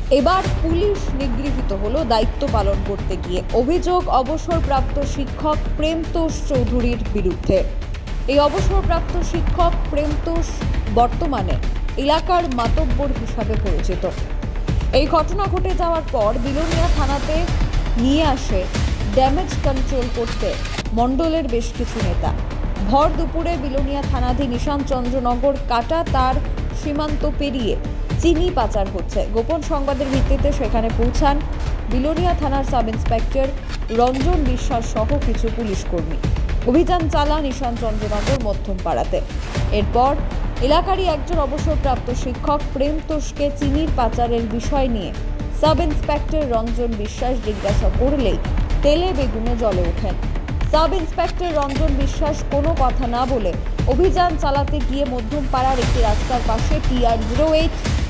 এবার পুলিশ নিগৃহীত হলো দায়িত্ব পালন করতে গিয়ে। অভিযোগ অবসরপ্রাপ্ত শিক্ষক প্রেমতোষ চৌধুরীর বিরুদ্ধে। এই অবসরপ্রাপ্ত শিক্ষক প্রেমতোষ বর্তমানে এলাকার মাতব্বর হিসাবে পরিচিত। এই ঘটনা ঘটে যাওয়ার পর বিলোনিয়া থানাতে নিয়ে আসে ড্যামেজ কন্ট্রোল করতে মণ্ডলের বেশ কিছু নেতা। ভর দুপুরে বিলোনিয়া থানাধীন ঈশানচন্দ্রনগর কাটা তার সীমান্ত পেরিয়ে চিনি পাচার হচ্ছে। গোপন সংবাদের ভিত্তিতে সেখানে পৌঁছান বিলোনিয়া থানার সাব ইন্সপেক্টর রঞ্জন বিশ্বাস সহ কিছু পুলিশ কর্মী। অভিযান চালান ঈশানচন্দ্রনগর মধ্যমপাড়াতে। এরপর এলাকারই একজন অবসরপ্রাপ্ত শিক্ষক প্রেমতোষকে চিনির পাচারের বিষয় নিয়ে সাব ইন্সপেক্টর রঞ্জন বিশ্বাস জিজ্ঞাসা করলেই তেলে বেগুনে জ্বলে ওঠেন। সাব ইন্সপেক্টর রঞ্জন বিশ্বাস কোনো কথা না বলে অভিযান চালাতে গিয়ে মধ্যমপাড়ার একটি রাস্তার পাশে TR-08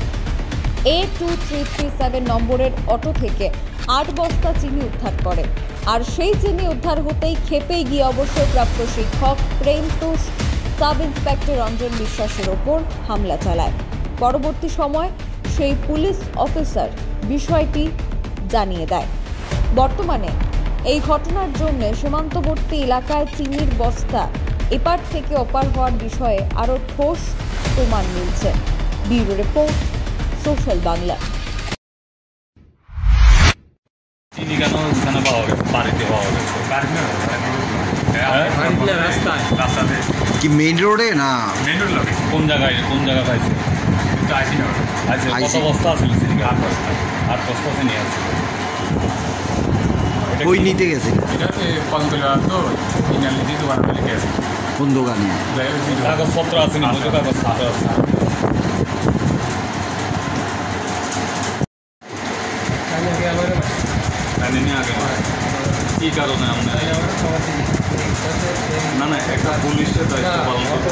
A2337 নম্বরের অটো থেকে 8 বস্তা চিনি উদ্ধার করে। আর সেই চিনি উদ্ধার হতেই ক্ষেপে গিয়ে অবসরপ্রাপ্ত শিক্ষক প্রেমতোষ সাব ইন্সপেক্টর রঞ্জন বিশ্বাসের ওপর হামলা চালায়। পরবর্তী সময় সেই পুলিশ অফিসার বিষয়টি জানিয়ে দেয়। বর্তমানে এই ঘটনার জন্য সীমান্তবর্তী এলাকায় চিনির বস্তা এপার থেকে ওপার হওয়ার বিষয়ে আরও ঠোস প্রমাণ মিলছে। Bureau report, social Bangla. চিনি কেন ওখানে পাওয়া গেছে? বাড়িতে পাওয়া গেছে। রাস্তাতে কি মেইন রোডে না মেইন রোড লাগে? কোন জায়গায় পাইছে? আচ্ছা, কত বস্তা আছে চিনি? 8 বস্তা। 8 বস্তা চিনি আছে। কই নিতে গেছে? কলতলা তো ইনালিটি দোকান থেকে গেছে। কোন দোকানে? কাগজপত্র আছে না? কাগজপত্র আছে। কি কারণে না একটা পুলিশের দায়িত্ব পালন করতে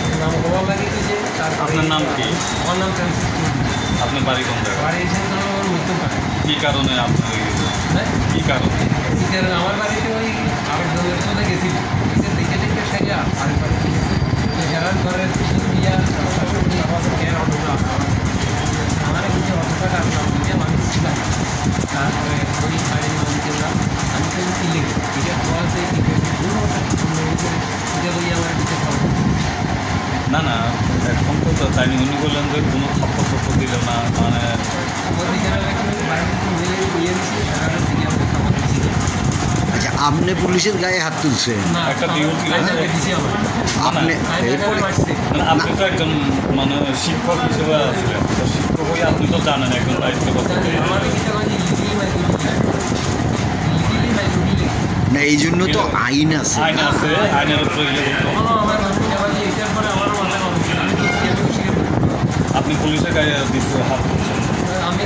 আপনার নাম কি? আমার নাম আপনার বাড়ি কোন জায়গায়? কি কারণে আপনার কি কারণে? আমার বাড়িতে ওই আবেদনের সাথে গেছি দেখে সাইয়া আরেক বাড়িতে গেছি হেরান ঘরের বিয়া শাশুড়ি কেন অটোটা আমার কিছু অটোটা আসলাম মানুষ ছিলাম। তারপরে ওই বাড়ির নাম দিলাম আমি তো ইলেক এটা খাওয়াতে আমার দিতে খাওয়া না এখন তো তাই উনি বললেন যে কোনো খাপ্প দিল না, মানে আচ্ছা, আপনি পুলিশের গায়ে হাত তুলছেন? একটা আপনি তো একজন মানে শিক্ষক হিসেবে আছিলেন, তো শিক্ষক হয়ে আপনি তো জানেন একজন দায়িত্ব কথা না, এই জন্য তো আইন আছে। আইনের উপরে আপনি পুলিশের গায়ে দিতে হাত তুলছেন। আমি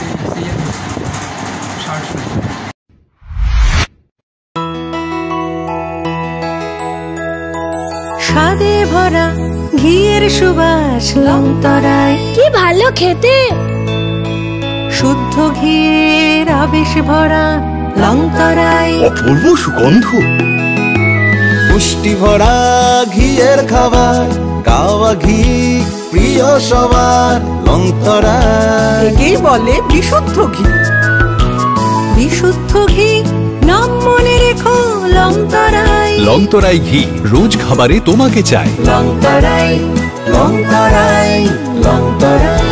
স্বাদে ভরা ঘিয়ের সুবাস লংতরায়, কি ভালো খেতে। শুদ্ধ ঘিয়ের আবেশ ভরা লংতরায়, অপূর্ব সুগন্ধ, পুষ্টি ভরা ঘিয়ের খাবার, কাওয়া ঘি প্রিয় সবার লংতরায়। একেই বলে বিশুদ্ধ ঘি। বিশুদ্ধ ঘি নাম মনে রেখো লংতরায়। লংতরাই ঘি রোজ খাবারে তোমাকে চাই। লংতরায়, লংতরায়, লংতরায়।